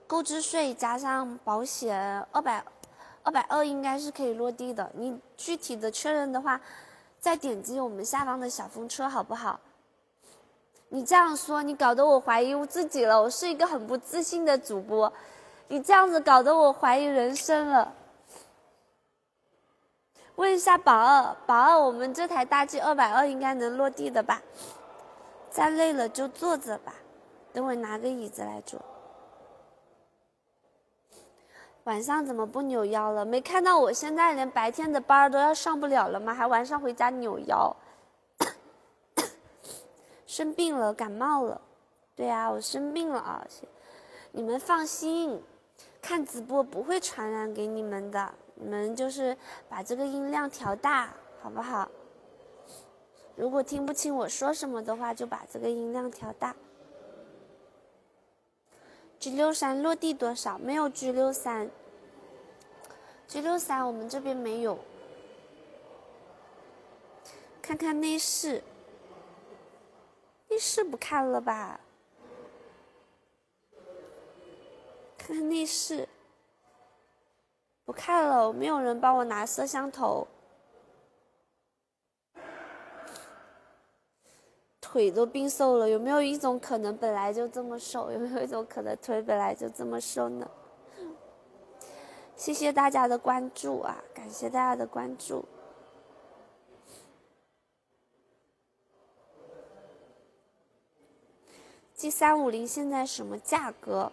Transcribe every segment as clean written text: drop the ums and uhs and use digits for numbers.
购置税加上保险220应该是可以落地的。你具体的确认的话，再点击我们下方的小风车好不好？你这样说，你搞得我怀疑我自己了。我是一个很不自信的主播，你这样子搞得我怀疑人生了。问一下宝二，我们这台大 G220应该能落地的吧？再累了就坐着吧，等会拿个椅子来坐。晚上怎么不扭腰了？没看到我现在连白天的班都要上不了了吗？还晚上回家扭腰？生病了，感冒了。对啊，我生病了啊！你们放心，看直播不会传染给你们的。你们就是把这个音量调大，好不好？如果听不清我说什么的话，就把这个音量调大。G63落地多少？没有 G63， G63我们这边没有。看看内饰，内饰不看了吧？看看内饰。不看了，没有人帮我拿摄像头，腿都病瘦了。有没有一种可能本来就这么瘦？有没有一种可能腿本来就这么瘦呢？谢谢大家的关注啊，感谢大家的关注。G350现在什么价格？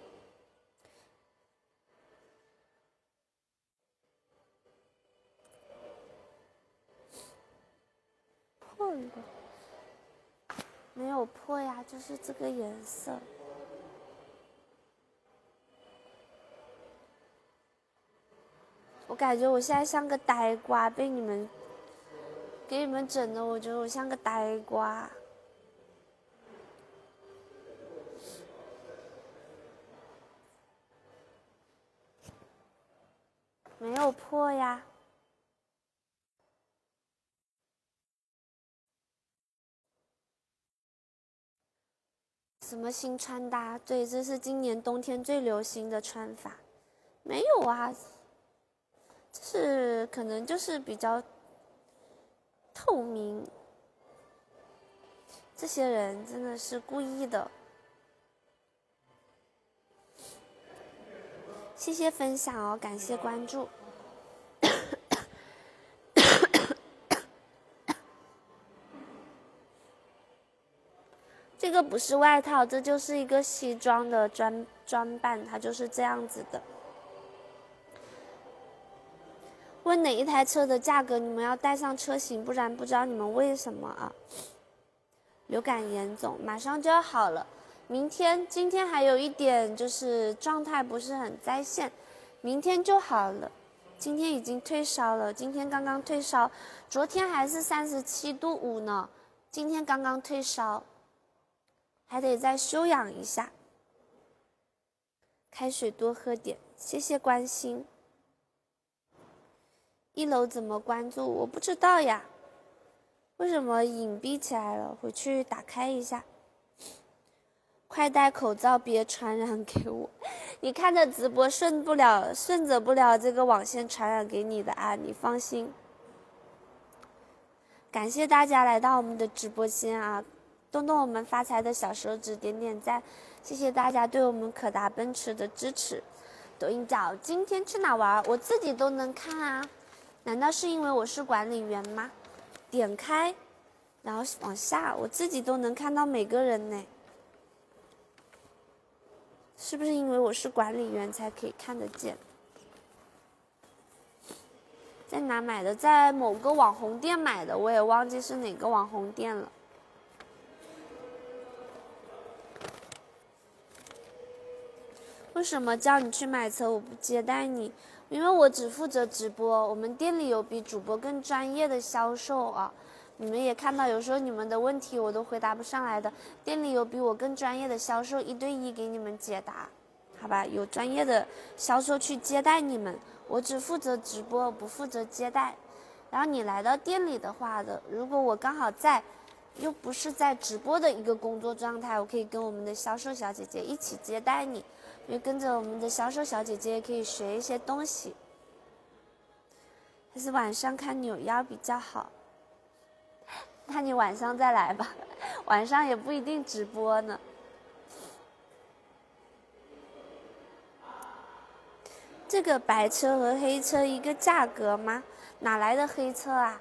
破了？没有破呀，就是这个颜色。我感觉我现在像个呆瓜，被你们给你们整的，我觉得我像个呆瓜。没有破呀。什么新穿搭？对，这是今年冬天最流行的穿法。没有啊，这是可能就是比较透明。这些人真的是故意的。谢谢分享哦，感谢关注。这个不是外套，这就是一个西装的装扮，它就是这样子的。问哪一台车的价格，你们要带上车型，不然不知道你们为什么啊。流感严重，马上就要好了。今天还有一点就是状态不是很在线，明天就好了。今天已经退烧了，今天刚刚退烧，昨天还是37.5度呢，今天刚刚退烧。还得再休养一下，开水多喝点，谢谢关心。1楼怎么关注？我不知道呀，为什么隐蔽起来了？回去打开一下。快戴口罩，别传染给我。你看着直播顺着不了这个网线传染给你的啊，你放心。感谢大家来到我们的直播间啊！动动我们发财的小手指，点点赞，谢谢大家对我们可达奔驰的支持。抖音角今天去哪玩？我自己都能看啊，难道是因为我是管理员吗？点开，然后往下，我自己都能看到每个人呢。是不是因为我是管理员才可以看得见？在哪买的？在某个网红店买的，我也忘记是哪个网红店了。为什么叫你去买车我不接待你？因为我只负责直播，我们店里有比主播更专业的销售啊。你们也看到，有时候你们的问题我都回答不上来的，店里有比我更专业的销售1对1给你们解答，好吧？有专业的销售去接待你们，我只负责直播，不负责接待。然后你来到店里的话的，如果我刚好在，又不是在直播的一个工作状态，我可以跟我们的销售小姐姐一起接待你。 因为跟着我们的销售小姐姐也可以学一些东西。还是晚上看扭腰比较好。那你晚上再来吧，晚上也不一定直播呢。这个白车和黑车一个价格吗？哪来的黑车啊？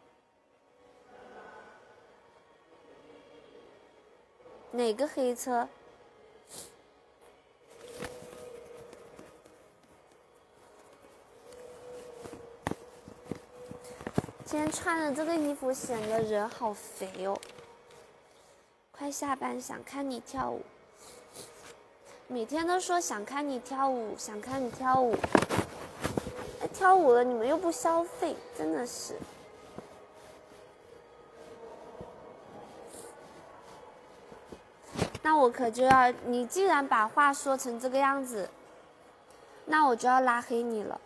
哪个黑车？今天穿的这个衣服显得人好肥哦。快下班，想看你跳舞。每天都说想看你跳舞，想看你跳舞。哎，跳舞了你们又不消费，真的是。那我可就要，你既然把话说成这个样子，那我就要拉黑你了。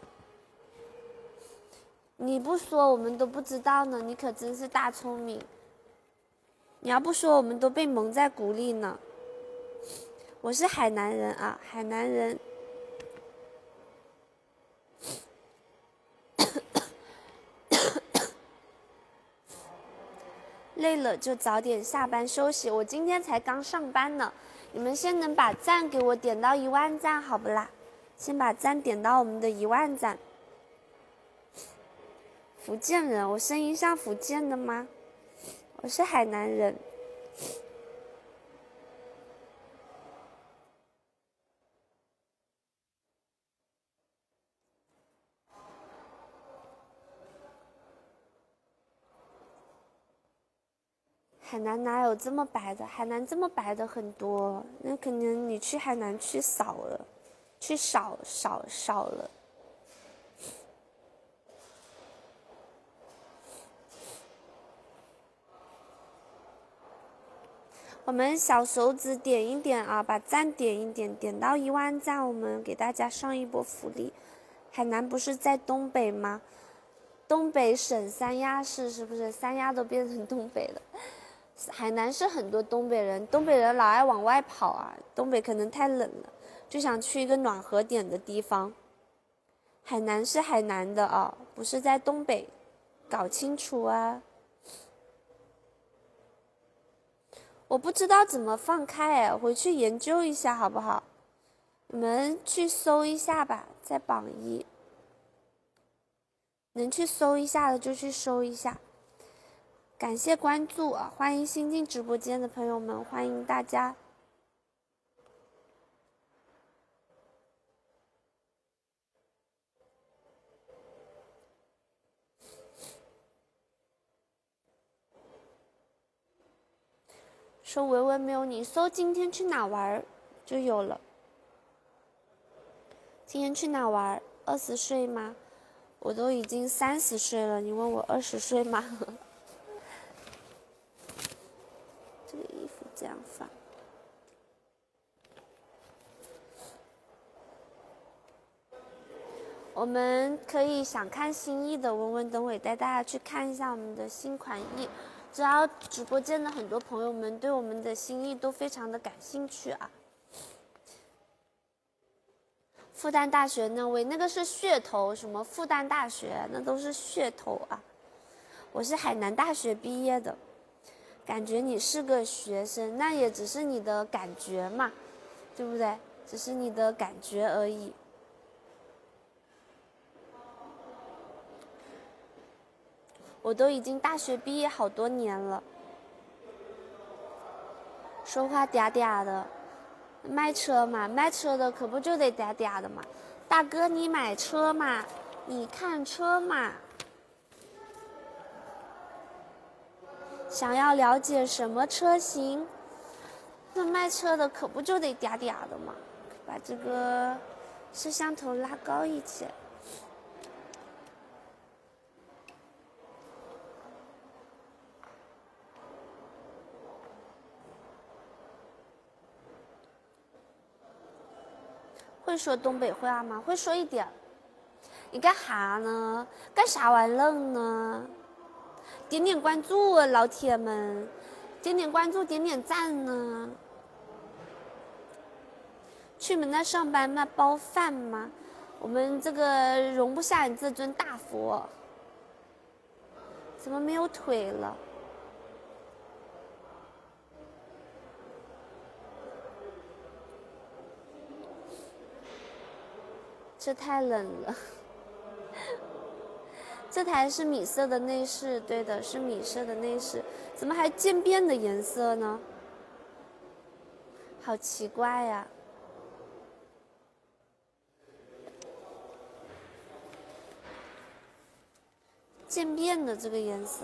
你不说我们都不知道呢，你可真是大聪明。你要不说我们都被蒙在鼓里呢。我是海南人啊，海南人。累了就早点下班休息，我今天才刚上班呢。你们先能把赞给我点到1万赞好不啦？先把赞点到我们的1万赞。福建人，我声音像福建的吗？我是海南人。海南哪有这么白的？海南这么白的很多，那可能你去海南去少了，去少了。我们小手指点一点啊，把赞点一点，点到1万赞，我们给大家上一波福利。海南不是在东北吗？东北省三亚市是不是？三亚都变成东北了。海南是很多东北人，东北人老爱往外跑啊。东北可能太冷了，就想去一个暖和点的地方。海南是海南的啊，不是在东北，搞清楚啊。我不知道怎么放开哎，回去研究一下好不好？你们去搜一下吧，在榜一，能去搜一下的就去搜一下。感谢关注啊！欢迎新进直播间的朋友们，欢迎大家。说维维没有你，搜今天去哪玩就有了。今天去哪玩？20岁吗？我都已经30岁了，你问我20岁吗？这个衣服这样放。我们可以想看新意的，文文等会带大家去看一下我们的新款意。只要直播间的很多朋友们对我们的新意都非常的感兴趣啊。复旦大学那位，那个是噱头，什么复旦大学，那都是噱头啊。我是海南大学毕业的，感觉你是个学生，那也只是你的感觉嘛，对不对？只是你的感觉而已。我都已经大学毕业好多年了，说话嗲嗲的。卖车嘛，卖车的可不就得嗲嗲的嘛。大哥，你买车嘛？你看车嘛？想要了解什么车型？那卖车的可不就得嗲嗲的嘛？把这个摄像头拉高一些。会说东北话吗？会说一点。你干哈呢？干啥玩意呢？点点关注啊，老铁们，点点关注，点点赞呢。 去你们那上班吗？包饭吗？我们这个容不下你这尊大佛。怎么没有腿了？这太冷了。这台是米色的内饰，对的，是米色的内饰，怎么还渐变的颜色呢？好奇怪呀！渐变的这个颜色。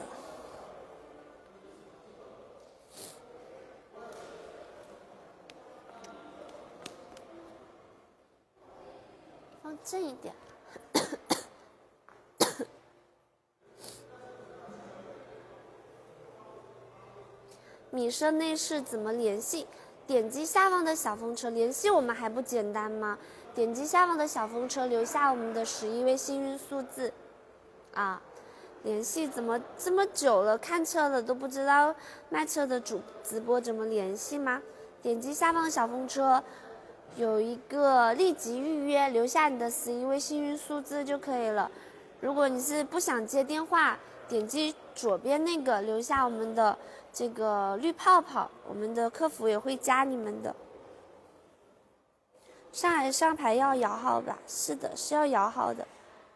放正一点。米色内饰怎么联系？点击下方的小风车联系我们还不简单吗？点击下方的小风车，留下我们的11位幸运数字。啊，联系怎么这么久了？看车了都不知道卖车的直播怎么联系吗？点击下方的小风车，有一个立即预约，留下你的11位幸运数字就可以了。如果你是不想接电话，点击左边那个，留下我们的这个绿泡泡，我们的客服也会加你们的。上海上牌要摇号吧？是的，是要摇号的。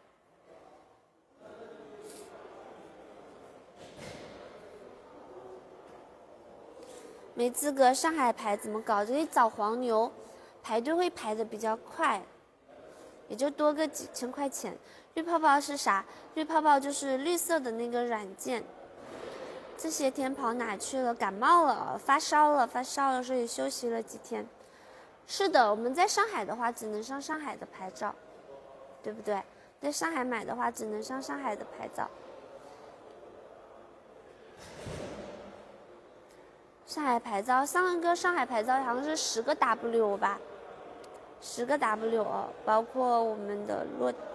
没资格上海牌怎么搞？这里找黄牛，排队会排的比较快，也就多个几千块钱。绿泡泡是啥？绿泡泡就是绿色的那个软件。这些天跑哪去了？感冒了，发烧了，所以休息了几天。是的，我们在上海的话，只能上上海的牌照，对不对？在上海买的话，只能上上海的牌照。上海牌照，上个上海牌照好像是10个 W 吧，10个 W 哦，包括我们的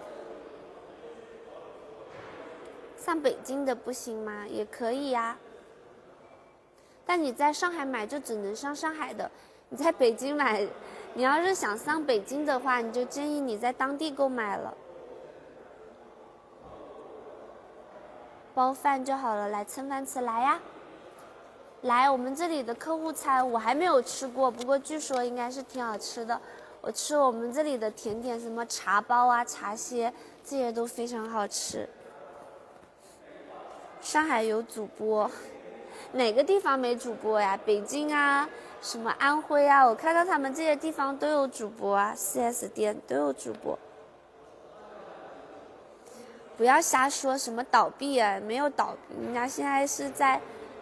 上北京的不行吗？也可以呀。但你在上海买就只能上上海的，你在北京买，你要是想上北京的话，你就建议你在当地购买了。包饭就好了，来蹭饭吃，来呀！来，我们这里的客户餐我还没有吃过，不过据说应该是挺好吃的。我吃我们这里的甜点，什么茶包啊、茶歇，这些都非常好吃。上海有主播，哪个地方没主播呀？北京啊，什么安徽啊，我看到他们这些地方都有主播啊 ，4S 店都有主播。不要瞎说什么倒闭啊，没有倒闭，人家现在是在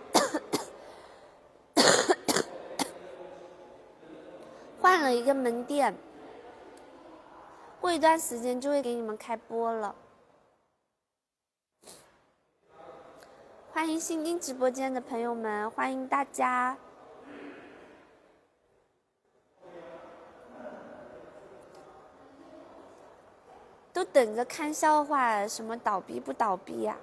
换了一个门店，过一段时间就会给你们开播了。欢迎新进直播间的朋友们，欢迎大家。都等着看笑话，什么倒闭不倒闭呀？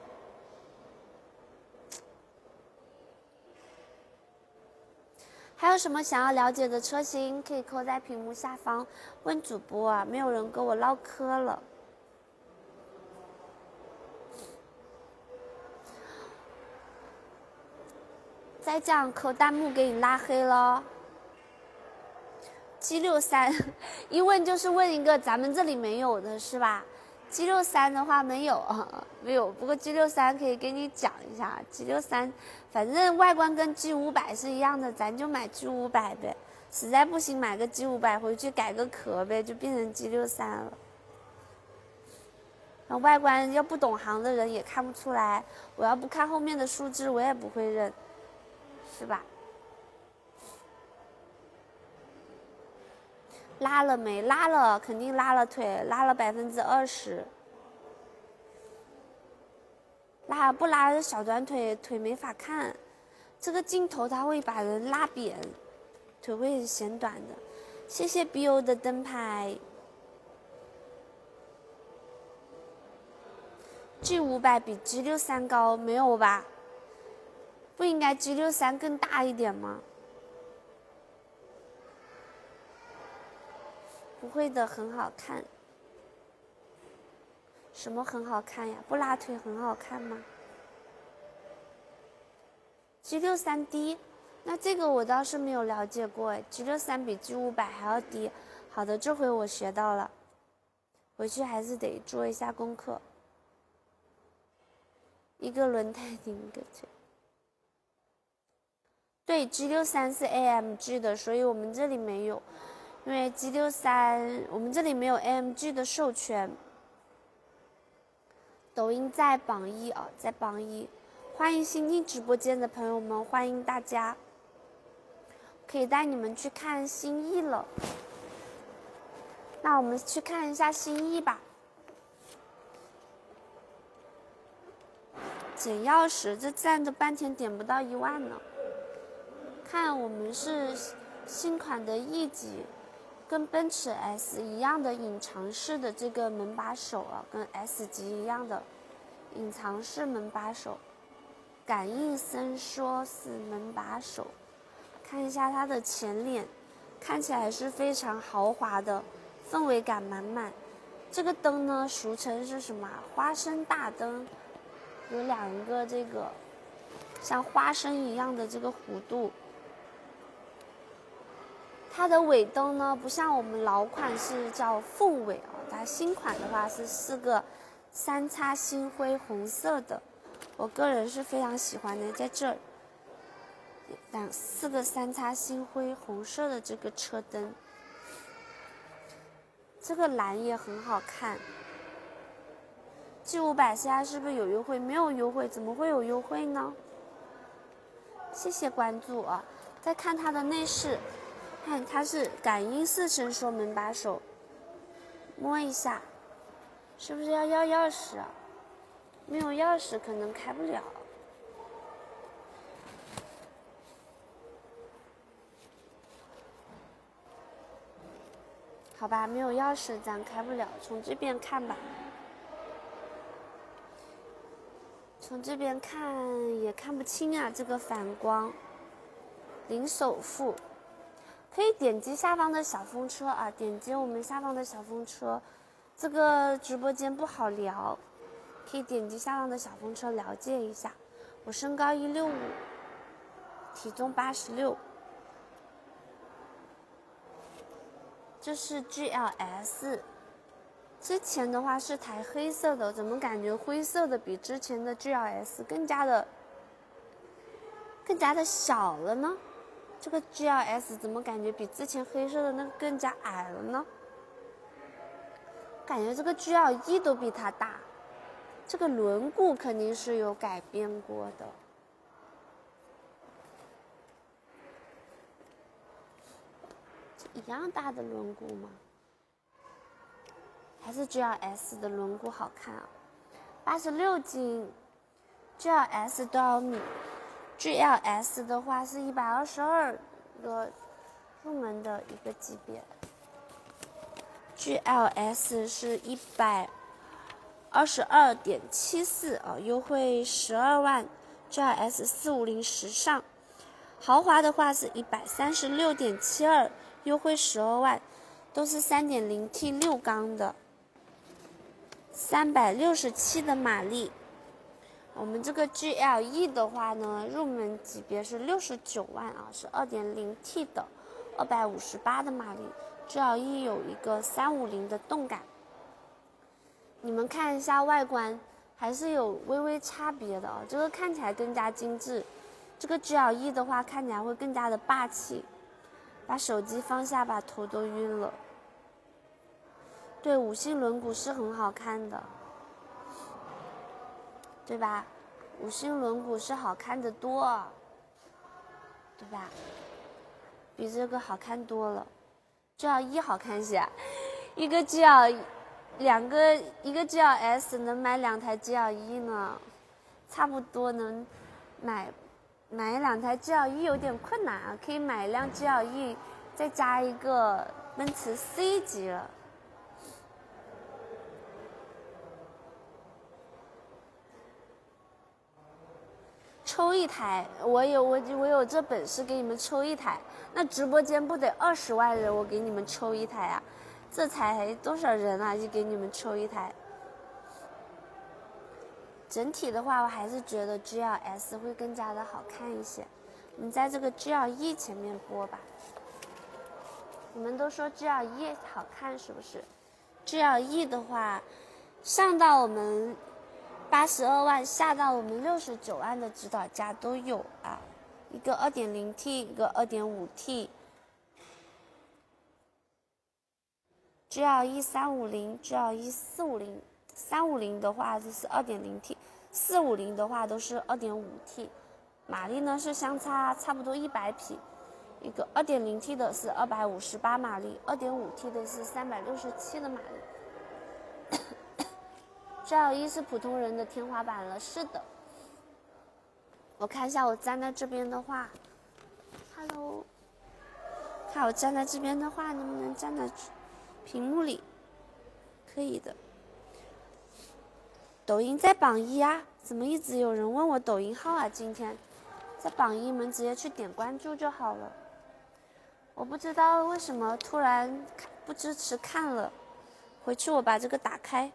还有什么想要了解的车型，可以扣在屏幕下方问主播啊，没有人跟我唠嗑了。再这样扣弹幕给你拉黑了。G63，一问就是问一个咱们这里没有的是吧？G63的话没有，没有。不过 G63可以给你讲一下，G63反正外观跟 G500是一样的，咱就买 G500呗。实在不行买个 G500回去改个壳呗，就变成 G63了。然后外观要不懂行的人也看不出来，我要不看后面的数字我也不会认，是吧？拉了没？拉了，肯定拉了腿，拉了20%。拉不拉小短腿，腿没法看。这个镜头它会把人拉扁，腿会显短的。谢谢 BO 的灯牌。G500比 G63高，没有吧？不应该 G63更大一点吗？ 不会的，很好看。什么很好看呀？不拉腿很好看吗？G63D，那这个我倒是没有了解过哎。G63比 G500还要低。好的，这回我学到了，回去还是得做一下功课。一个轮胎顶一个腿。对 ，G63是 AMG 的，所以我们这里没有，因为 G63我们这里没有 AMG 的授权。抖音在榜一啊，在榜一，欢迎新进直播间的朋友们，欢迎大家，可以带你们去看新意了。那我们去看一下新意吧。捡钥匙，这站着半天点不到1万呢。看我们是新款的 E 级，跟奔驰 S 一样的隐藏式的这个门把手啊，跟 S 级一样的隐藏式门把手，感应伸缩式门把手。看一下它的前脸，看起来是非常豪华的，氛围感满满。这个灯呢，俗称是什么？花生大灯，有2个这个像花生一样的这个弧度。它的尾灯呢，不像我们老款是叫凤尾啊，它新款的话是4个3叉星辉红色的，我个人是非常喜欢的。在这儿4个3叉星辉红色的这个车灯，这个蓝也很好看。G500现在是不是有优惠？没有优惠，怎么会有优惠呢？谢谢关注啊！再看它的内饰。看，它是感应式伸缩门把手，摸一下，是不是要钥匙啊？没有钥匙可能开不了。好吧，没有钥匙咱开不了，从这边看吧。从这边看也看不清啊，这个反光。零首付。可以点击下方的小风车啊，点击我们下方的小风车。这个直播间不好聊，可以点击下方的小风车了解一下。我身高165，体重86。这是 GLS， 之前的话是台黑色的，怎么感觉灰色的比之前的 GLS 更加的小了呢？这个 GLS 怎么感觉比之前黑色的那个更加矮了呢？感觉这个 GLE 都比它大，这个轮毂肯定是有改变过的。这一样大的轮毂吗？还是 GLS 的轮毂好看啊？86斤 ，GLS 多少米？GLS 的话是122个入门的一个级别 ，GLS 是122.74啊，优惠12万 ，GLS 450时尚，豪华的话是136.72，优惠12万，都是 3.0T 6缸的，367的马力。我们这个 GLE 的话呢，入门级别是69万啊，是 2.0T 的，258的马力。GLE 有一个350的动感。你们看一下外观，还是有微微差别的啊。这个看起来更加精致，这个 GLE 的话看起来会更加的霸气。把手机放下吧，头都晕了。对，5星轮毂是很好看的。对吧？5星轮毂是好看的多，对吧？比这个好看多了。GLE 好看些，一个 GL， 一个 GLS 能买2台 GLE 呢，差不多能买2台 GLE 有点困难啊，可以买一辆 GLE， 再加一个奔驰 C 级了。抽一台，我有这本事给你们抽一台，那直播间不得20万人，我给你们抽一台啊！ 这才多少人啊，就给你们抽一台。整体的话，我还是觉得 GLS 会更加的好看一些。我们在这个 GLE 前面播吧。你们都说 GLE 好看是不是 ？GLE 的话，上到我们82万，下到我们69万的指导价都有啊。一个 2.0T， 一个 2.5T。GLE 350 ，GLE 450，350的话就是 2.0T，450的话都是 2.5T， 马力呢是相差差不多100匹，一个 2.0T 的是258马力，2.5T 的是367的马力。GLE 是普通人的天花板了，是的。我看一下我站在这边的话 ，Hello， 看我站在这边的话，能不能站在屏幕里？可以的。抖音在榜1啊，怎么一直有人问我抖音号啊？今天在榜1，你们直接去点关注就好了。我不知道为什么突然不支持看了，回去我把这个打开。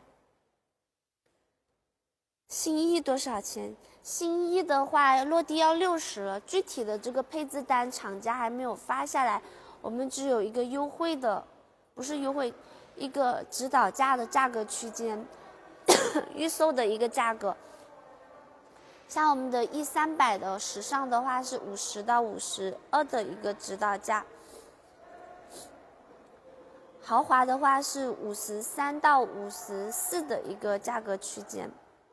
新E多少钱？新E的话落地要60了，具体的这个配置单厂家还没有发下来，我们只有一个优惠的，不是优惠，一个指导价的价格区间，预售的一个价格。像我们的E300的时尚的话是50到52的一个指导价，豪华的话是53到54的一个价格区间。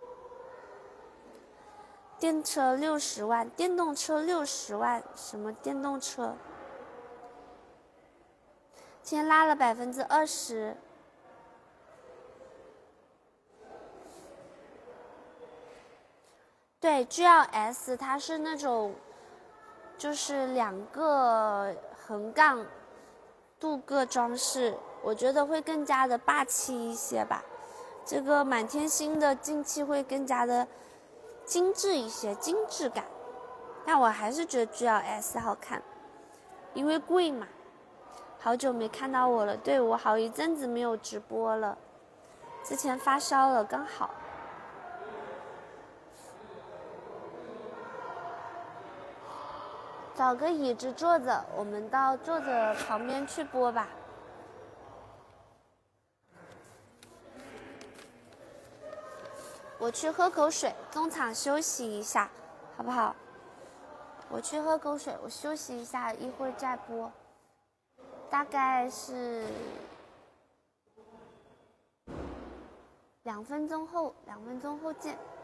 电车60万，电动车60万，什么电动车？今天拉了20%。对 ，GLS 它是那种，就是2个横杠镀铬装饰，我觉得会更加的霸气一些吧。这个满天星的进气会更加的精致一些，精致感。但我还是觉得 GLS 好看，因为贵嘛。好久没看到我了，对，我好一阵子没有直播了，之前发烧了，刚好。找个椅子坐着，我们到坐着旁边去播吧。我去喝口水，中场休息一下，好不好？我去喝口水，我休息一下，一会儿再播。大概是2分钟后，2分钟后见。